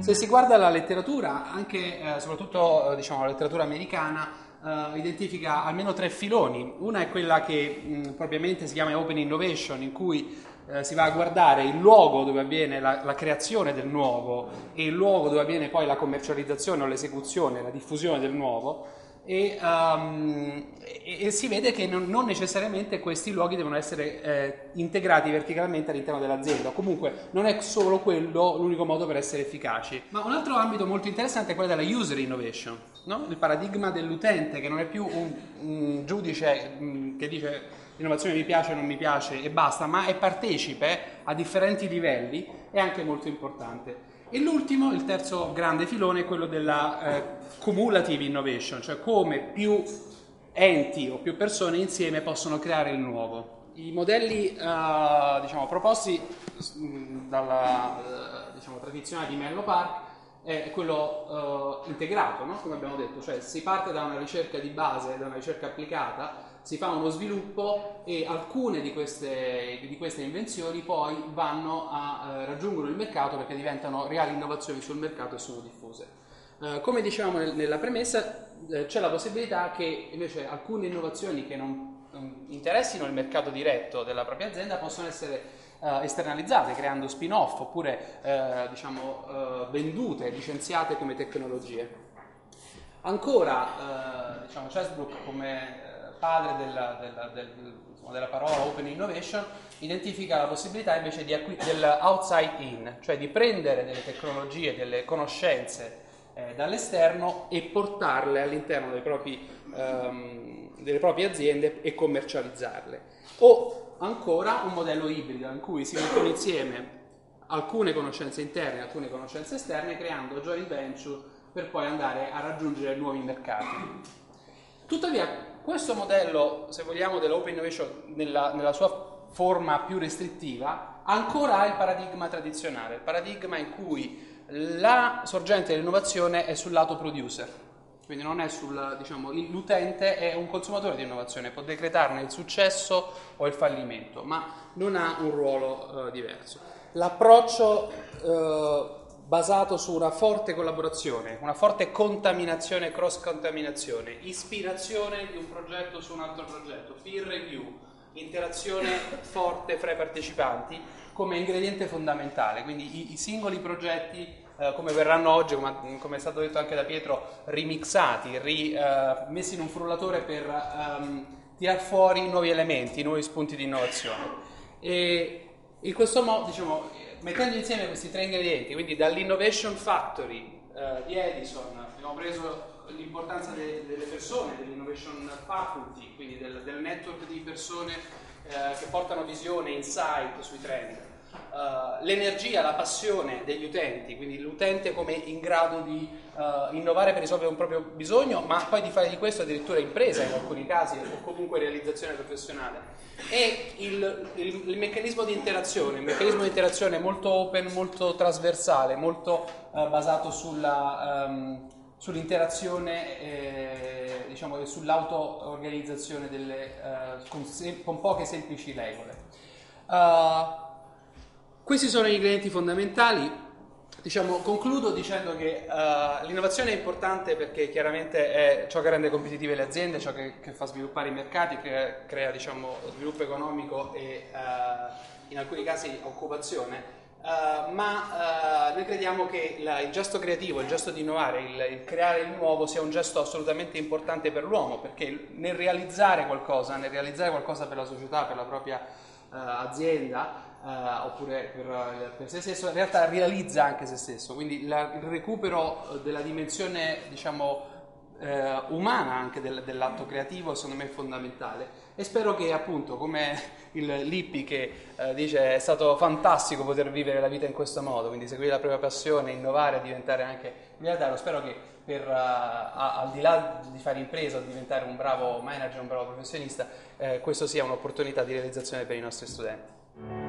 Se si guarda la letteratura, anche soprattutto diciamo, la letteratura americana, identifica almeno tre filoni. Una è quella che propriamente si chiama Open Innovation, in cui si va a guardare il luogo dove avviene la creazione del nuovo e il luogo dove avviene poi la commercializzazione o l'esecuzione, la diffusione del nuovo. E si vede che non necessariamente questi luoghi devono essere integrati verticalmente all'interno dell'azienda. Comunque non è solo quello l'unico modo per essere efficaci. Ma un altro ambito molto interessante è quello della user innovation, no? Il paradigma dell'utente, che non è più un giudice che dice l'innovazione mi piace o non mi piace e basta, ma è partecipe a differenti livelli, è anche molto importante. E l'ultimo, il terzo grande filone, è quello della cumulative innovation, cioè come più enti o più persone insieme possono creare il nuovo. I modelli diciamo, proposti dalla diciamo, tradizionale di Menlo Park è quello integrato, no? Come abbiamo detto, cioè si parte da una ricerca di base, da una ricerca applicata, si fa uno sviluppo e alcune di queste invenzioni poi vanno a raggiungere il mercato perché diventano reali innovazioni sul mercato e sono diffuse. Come dicevamo nella premessa, c'è la possibilità che invece alcune innovazioni che non interessino il mercato diretto della propria azienda possono essere esternalizzate, creando spin-off oppure diciamo, vendute, licenziate come tecnologie. Ancora, diciamo, Chesbrook come padre della parola Open Innovation identifica la possibilità invece dell'outside in, cioè di prendere delle tecnologie, delle conoscenze dall'esterno e portarle all'interno delle proprie aziende e commercializzarle. O ancora un modello ibrido in cui si mettono insieme alcune conoscenze interne e alcune conoscenze esterne creando joint venture per poi andare a raggiungere nuovi mercati. Tuttavia questo modello, se vogliamo, dell'open innovation nella sua forma più restrittiva ancora ha il paradigma tradizionale, il paradigma in cui la sorgente dell'innovazione è sul lato producer, quindi non è diciamo, l'utente è un consumatore di innovazione, può decretarne il successo o il fallimento, ma non ha un ruolo diverso. L'approccio basato su una forte collaborazione, una forte contaminazione, cross-contaminazione, ispirazione di un progetto su un altro progetto, peer review, interazione forte fra i partecipanti come ingrediente fondamentale, quindi i singoli progetti come verranno oggi, come è stato detto anche da Pietro, remixati, messi in un frullatore per tirar fuori nuovi elementi, nuovi spunti di innovazione. E in questo modo, diciamo, mettendo insieme questi tre ingredienti, quindi dall'Innovation Factory di Edison, abbiamo preso l'importanza delle persone, dell'Innovation Faculty, quindi del network di persone che portano visione, insight sui trend, l'energia, la passione degli utenti, quindi l'utente come in grado di innovare per risolvere un proprio bisogno, ma poi di fare di questo addirittura impresa in alcuni casi o comunque realizzazione professionale. E il meccanismo di interazione, il meccanismo di interazione molto open, molto trasversale, molto basato sull'interazione diciamo, e sull'auto-organizzazione con poche semplici regole. Questi sono gli ingredienti fondamentali. Diciamo, concludo dicendo che l'innovazione è importante perché chiaramente è ciò che rende competitive le aziende, ciò che fa sviluppare i mercati, crea diciamo, sviluppo economico e in alcuni casi occupazione, ma noi crediamo che il gesto creativo, il gesto di innovare, il creare il nuovo sia un gesto assolutamente importante per l'uomo, perché nel realizzare qualcosa per la società, per la propria azienda, oppure per se stesso, in realtà realizza anche se stesso, quindi il recupero della dimensione diciamo umana anche dell'atto creativo secondo me è fondamentale e spero che appunto come il Lippi che dice è stato fantastico poter vivere la vita in questo modo, quindi seguire la propria passione, innovare, diventare anche miliardario, spero che al di là di fare impresa o diventare un bravo manager, un bravo professionista, questo sia un'opportunità di realizzazione per i nostri studenti.